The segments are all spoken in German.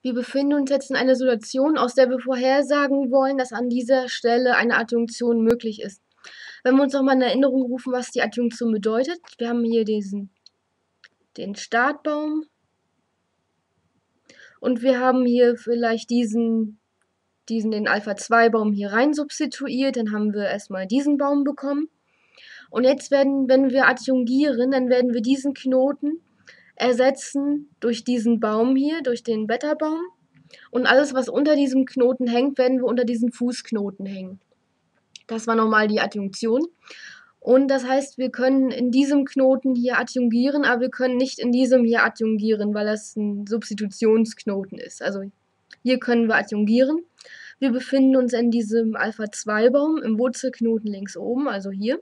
Wir befinden uns jetzt in einer Situation, aus der wir vorhersagen wollen, dass an dieser Stelle eine Adjunktion möglich ist. Wenn wir uns nochmal in Erinnerung rufen, was die Adjunktion bedeutet. Wir haben hier den Startbaum und wir haben hier vielleicht den Alpha-2-Baum hier rein substituiert, dann haben wir erstmal diesen Baum bekommen. Und jetzt wenn wir adjungieren, dann werden wir diesen Knoten ersetzen durch diesen Baum hier, durch den Beta-Baum. Und alles, was unter diesem Knoten hängt, werden wir unter diesen Fußknoten hängen. Das war nochmal die Adjunktion. Und das heißt, wir können in diesem Knoten hier adjungieren, aber wir können nicht in diesem hier adjungieren, weil das ein Substitutionsknoten ist. Also hier können wir adjungieren. Wir befinden uns in diesem Alpha-2-Baum im Wurzelknoten links oben, also hier.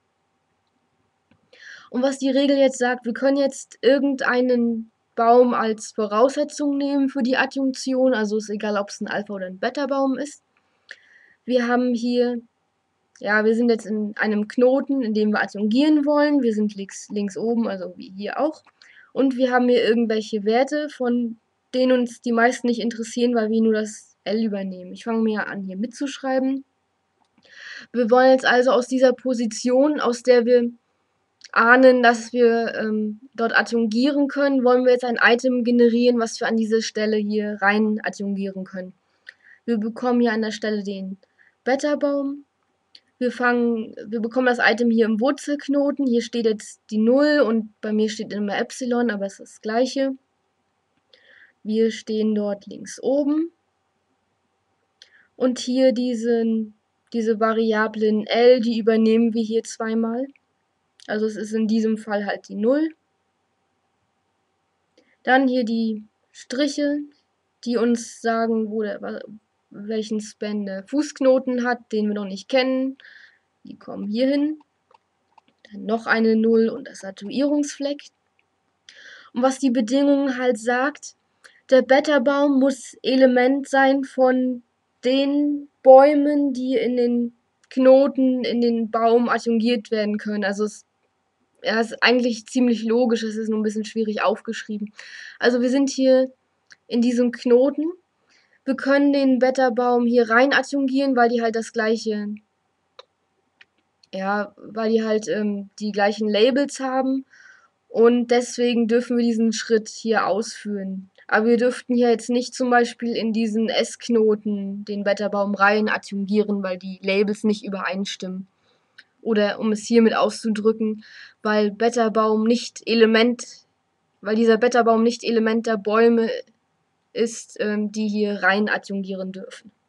Und was die Regel jetzt sagt, wir können jetzt irgendeinen Baum als Voraussetzung nehmen für die Adjunktion, also ist egal, ob es ein Alpha- oder ein Beta-Baum ist. Wir haben hier, ja, wir sind jetzt in einem Knoten, in dem wir adjungieren wollen. Wir sind links oben, also wie hier auch. Und wir haben hier irgendwelche Werte, von denen uns die meisten nicht interessieren, weil wir nur das L übernehmen. Ich fange mir an, hier mitzuschreiben. Wir wollen jetzt also aus dieser Position, aus der wir ahnen, dass wir dort adjungieren können, wollen wir jetzt ein Item generieren, was wir an diese Stelle hier rein adjungieren können. Wir bekommen hier an der Stelle den Beta-Baum. Wir bekommen das Item hier im Wurzelknoten. Hier steht jetzt die 0 und bei mir steht immer Epsilon, aber es ist das gleiche. Wir stehen dort links oben. Und hier diese Variablen L, die übernehmen wir hier zweimal. Also es ist in diesem Fall halt die 0. Dann hier die Striche, die uns sagen, welchen Span der Fußknoten hat, den wir noch nicht kennen. Die kommen hier hin. Dann noch eine 0 und das Satuierungsfleck. Und was die Bedingung halt sagt, der Beta-Baum muss Element sein von den Bäumen, die in den Knoten in den Baum adjungiert werden können. Also es ist eigentlich ziemlich logisch, es ist nur ein bisschen schwierig aufgeschrieben. Also wir sind hier in diesem Knoten. Wir können den Beta-Baum hier rein adjungieren, weil die halt die gleichen Labels haben. Und deswegen dürfen wir diesen Schritt hier ausführen. Aber wir dürften hier jetzt nicht zum Beispiel in diesen S-Knoten den Beta-Baum rein adjungieren, weil die Labels nicht übereinstimmen. Oder um es hiermit auszudrücken, weil dieser Beta-Baum nicht Element der Bäume ist, die hier rein adjungieren dürfen.